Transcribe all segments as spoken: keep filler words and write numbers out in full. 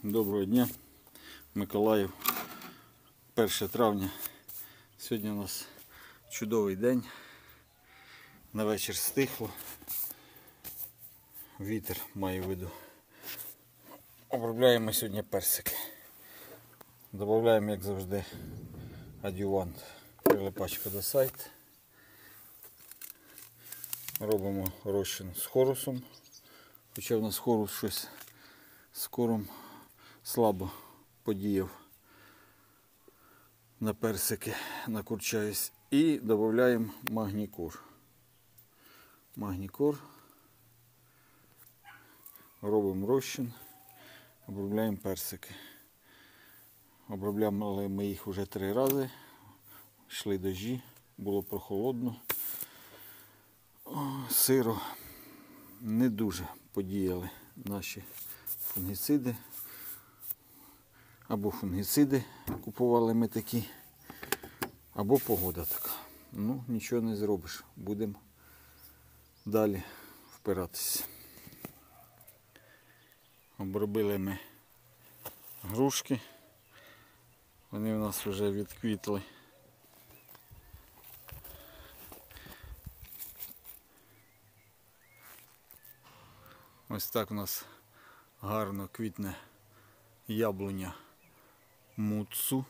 Доброго дня, Миколаїв, перше травня. Сьогодні у нас чудовий день. На вечір стихло. Вітер маю в виду. Обробляємо сьогодні персики. Додаємо, як завжди, адювант, прилипачка до сайт. Робимо розчин з хорусом. Хоча в нас хорус щось з кором слабо подіяв на персики, на курчаюсь. І додаємо магнікор. Магнікор. Робимо розчин, обробляємо персики. Обробляли ми їх вже три рази. Йшли дощі, було прохолодно. Сиро не дуже подіяли наші фунгіциди. Або фунгіциди купували ми такі, або погода така. Ну, нічого не зробиш. Будемо далі впиратися. Обробили ми грушки. Вони у нас вже відквітли. Ось так у нас гарно квітне яблуня Муцу.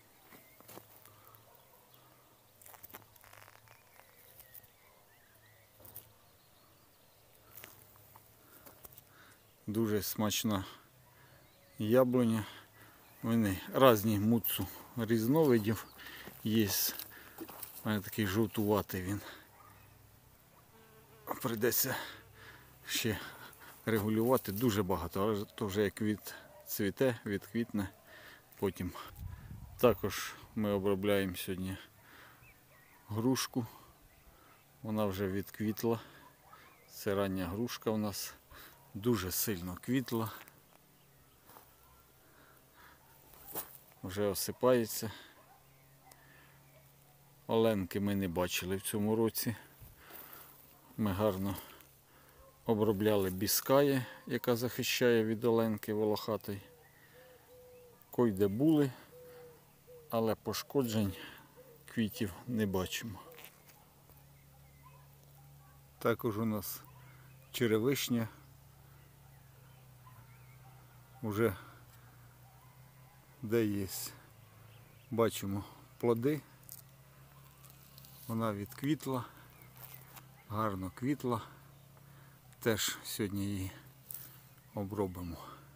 Дуже смачна яблуня. Вони різні Муцу різновидів є. У мене такий жовтуватий він. Прийдеться ще регулювати дуже багато, але то вже як від цвіте, відквітне потім. Також ми обробляємо сьогодні грушку. Вона вже відквітла. Це рання грушка у нас. Дуже сильно квітла. Вже осипається. Оленки ми не бачили в цьому році. Ми гарно обробляли біскає, яка захищає від оленки волохатої. Койде були, але пошкоджень квітів не бачимо. Також у нас черевишня. Уже де є, бачимо плоди. Вона відквітла, гарно квітла. Теж сьогодні її обробимо.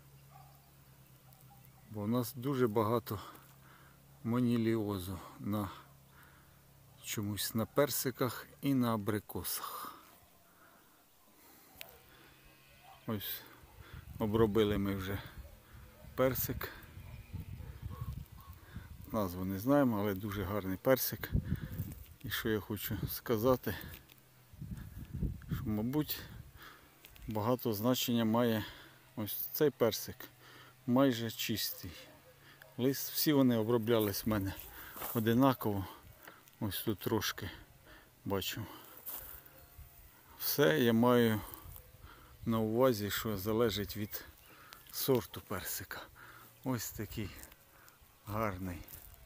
Бо у нас дуже багато моніліозу на чомусь на персиках і на абрикосах. Ось обробили ми вже персик. Назву не знаємо, але дуже гарний персик. І що я хочу сказати, що, мабуть, багато значення має ось цей персик. Майже чистий. Лист, всі вони оброблялись в мене одинаково. Ось тут трошки бачу. Все я маю на увазі, що залежить від сорту персика. Ось такий гарний.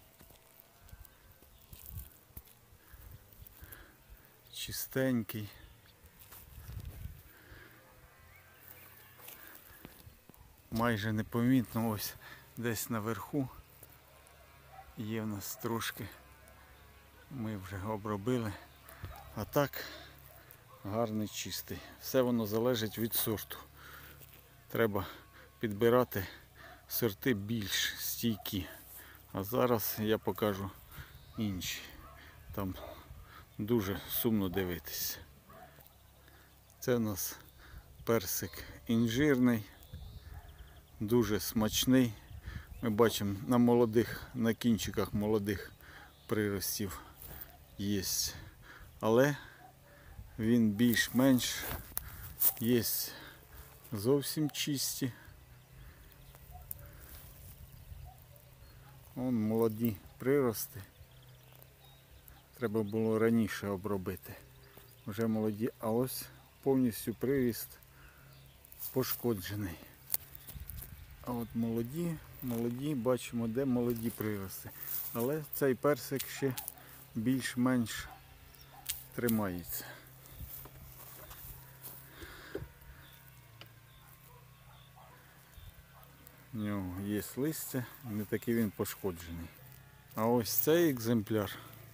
Чистенький. Майже непомітно, ось десь наверху є в нас трошки. Ми вже обробили. А так гарний, чистий. Все воно залежить від сорту. Треба підбирати сорти більш стійкі. А зараз я покажу інші. Там дуже сумно дивитися. Це у нас персик інжирний. Дуже смачний. Ми бачимо на молодих, на кінчиках молодих приростів є. Але він більш-менш є зовсім чисті. Вон молоді прирости. Треба було раніше обробити. Вже молоді, а ось повністю приріст пошкоджений. А от молоді, молоді, бачимо, де молоді прирости. Але цей персик ще більш-менш тримається. У нього є листя, не такий він пошкоджений. А ось цей екземпляр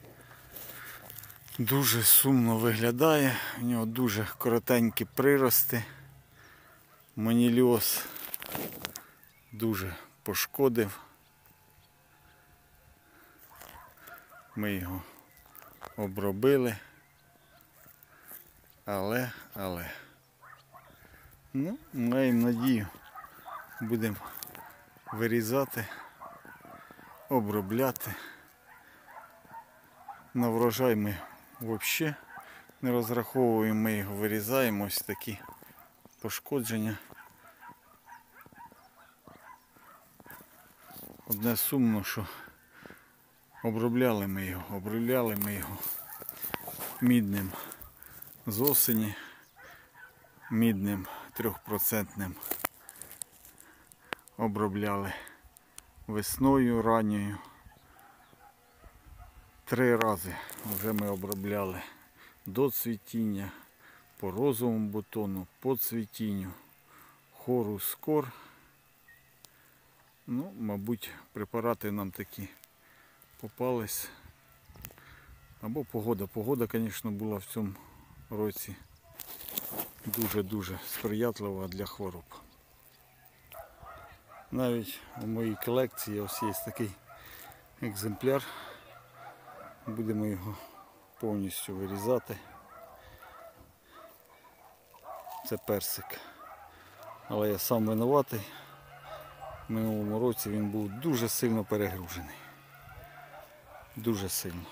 дуже сумно виглядає, у нього дуже коротенькі прирости. Маніліоз дуже пошкодив. Ми його обробили. Але, але, ну, маємо надію, будемо вирізати, обробляти. На врожай ми взагалі не розраховуємо, ми його вирізаємо, ось такі пошкодження. Одне сумно, що обробляли ми його, обробляли ми його мідним з осені, мідним трьохпроцентним обробляли весною ранньою. Три рази вже ми обробляли до цвітіння, по розовому бутону, по цвітінню, хорус скор. Ну, мабуть, препарати нам такі попались. Або погода. Погода, звісно, була в цьому році дуже-дуже сприятлива для хвороб. Навіть у моїй колекції ось є такий екземпляр. Будемо його повністю вирізати. Це персик. Але я сам винуватий. В минулому році він був дуже сильно перегружений. Дуже сильно.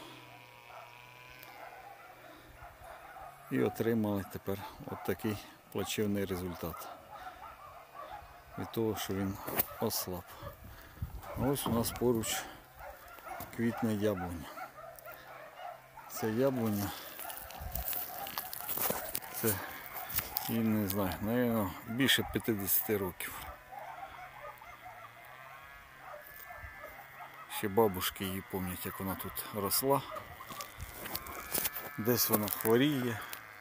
І отримали тепер от такий плачевний результат. Від того, що він ослаб. А ось у нас поруч квітне яблуня. Це яблуня, це, я не знаю, мабуть, більше п'ятдесят років. Ще бабушки її пам'ятають, як вона тут росла. Десь вона хворіє.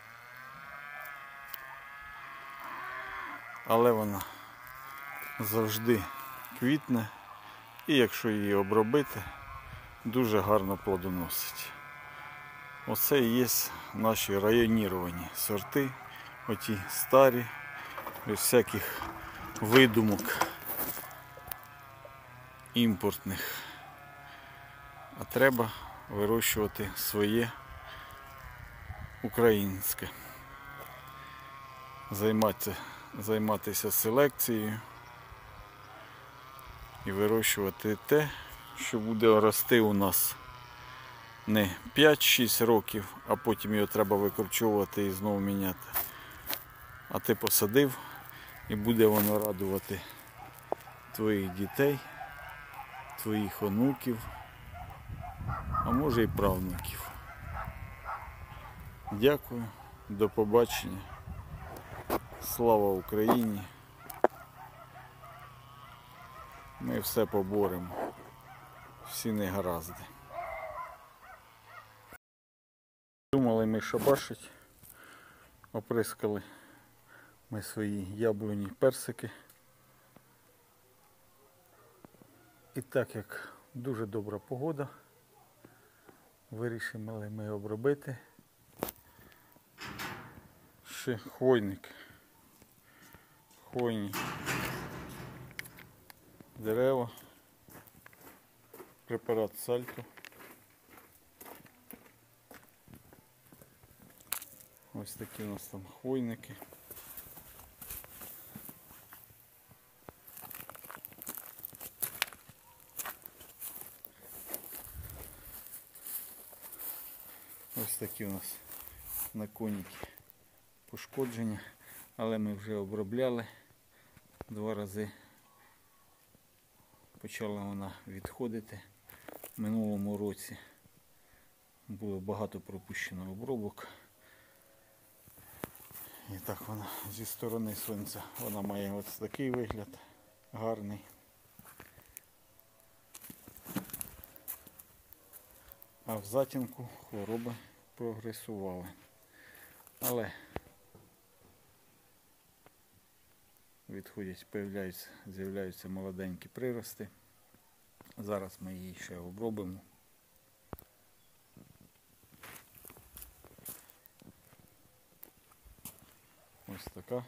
Але вона завжди квітне. І якщо її обробити, дуже гарно плодоносить. Оце і є наші районіровані сорти. Оті старі, без всяких видумок імпортних. А треба вирощувати своє українське. Займатися, займатися селекцією і вирощувати те, що буде рости у нас не п'ять-шість років, а потім його треба викорчовувати і знову міняти. А ти посадив і буде воно радувати твоїх дітей, твоїх онуків, а може і правнуків. Дякую, до побачення. Слава Україні! Ми все поборемо. Всі негаразди. Думали ми шабашить. Оприскали ми свої яблуні, персики. І так як дуже добра погода, вирішили ми обробити ще хвойник. Хвойні дерева, препарат сальто. Ось такі у нас там хвойники. Ось такі у нас наконники пошкодження, але ми вже обробляли два рази. Почала вона відходити. В минулому році було багато пропущено обробок. І так вона зі сторони сонця, вона має ось такий вигляд. гарний. А в затінку хвороби прогресували. Але відходять, появляються, з'являються молоденькі прирости. Зараз ми її ще обробимо. Ось така.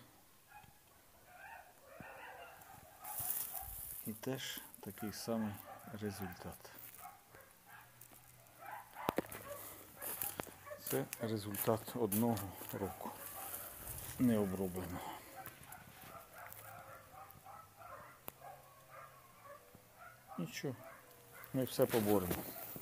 І теж такий самий результат. Це результат одного року необробленого. Нічого, ми все поборемо.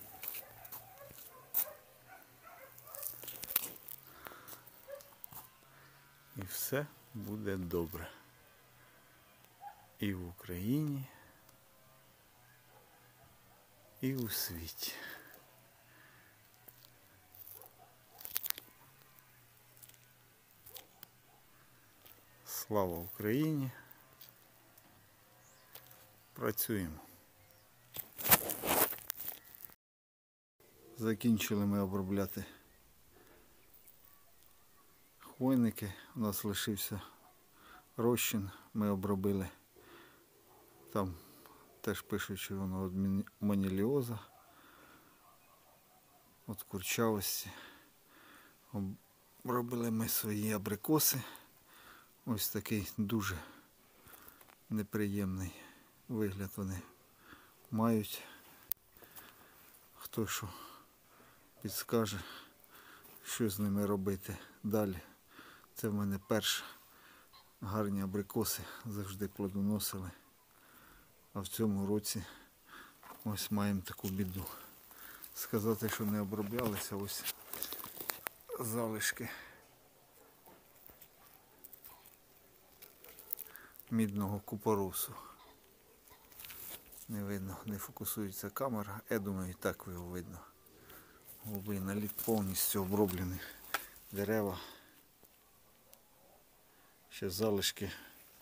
І все буде добре. І в Україні, і у світі. Слава Україні! Працюємо. Закінчили ми обробляти хвойники. У нас лишився розчин, ми обробили. Там теж пишуть, що воно від моніліоза, від курчавості. Обробили ми свої абрикоси. Ось такий дуже неприємний вигляд вони мають. Хто що підскаже, що з ними робити далі. Це в мене перші гарні абрикоси, завжди плодоносили. А в цьому році ось маємо таку біду. Сказати, що не оброблялися, ось залишки мідного купоросу. Не видно, не фокусується камера. Я думаю, і так його видно. Голубий наліт повністю оброблений. Дерева. Ще залишки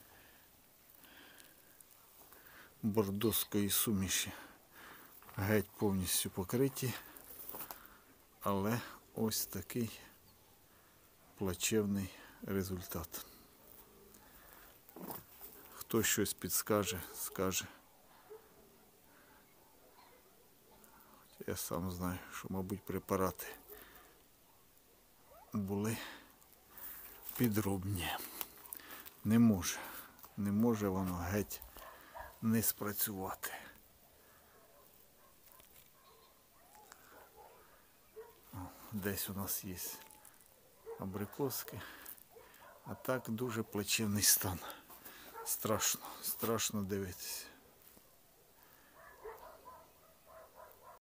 бордоської суміші. Геть повністю покриті. Але ось такий плачевний результат. Хто щось підскаже, скаже. Я сам знаю, що, мабуть, препарати були підробні. Не може, не може воно геть не спрацювати. О, десь у нас є абрикоски, а так дуже плачевний стан. Страшно, страшно дивитися.